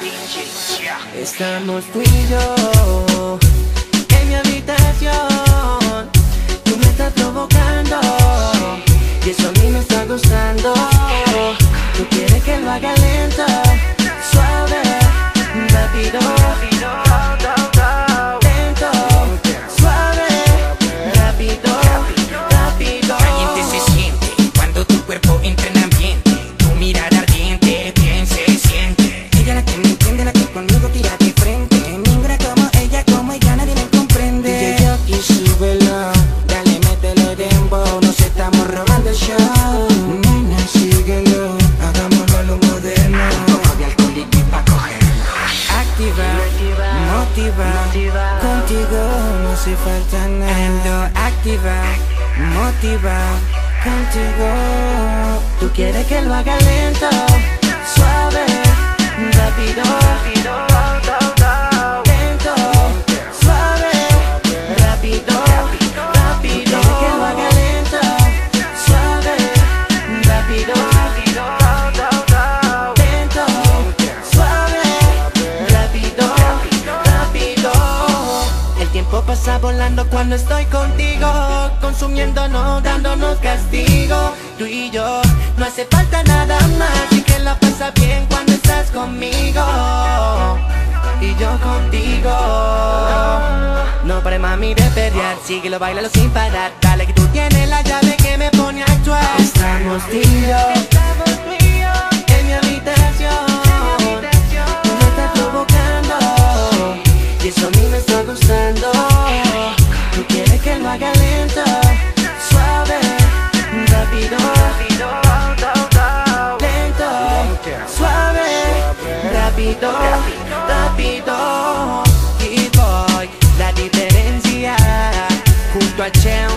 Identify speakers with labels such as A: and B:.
A: Estamos tú y yo en mi habitación. Tú me estás provocando y eso a mí me está gustando. Tú quieres que lo haga lento, suave, rápido. Lento, suave, rápido, rápido.
B: Caliente se siente cuando tu cuerpo entra en ambiente. Tu mirada ardiente, bien se siente. Ella la que me entiende, la que conmigo tira de frente. Negra como ella nadie me comprende.
A: DJ Jockey, súbelo, dale, métele dembow. Nos estamos robando el show. Nena, síguelo, hagámoslo a lo moderno.
B: Un poco de alcohol y pa' cogerlo.
A: Activa, motiva, contigo no hace falta nada.
B: Ando activa,
A: Motiva, contigo. Tú quieres que lo haga lento, suave, rápido. Lento, suave, rápido. Rápido. Tú quieres que lo haga lento, suave, rápido. Lento, suave, rápido, rápido. El tiempo pasa volando cuando estoy contigo, consumiéndonos, dándonos castigo. Tú y yo, no hace falta nada más, y que la pasa bien cuando estás conmigo y yo contigo. No pares, mami, de pelear, síguelo, bailalo sin parar. Dale que tú tienes la llave que me pone a actuar. Estamos tú y yo en mi habitación. Tú me estás provocando y eso a mí me está gustando. Tú quieres que lo haga lento, suave, rápido. Lento, suave, rápido, rápido. Y voy, la diferencia junto a Chem.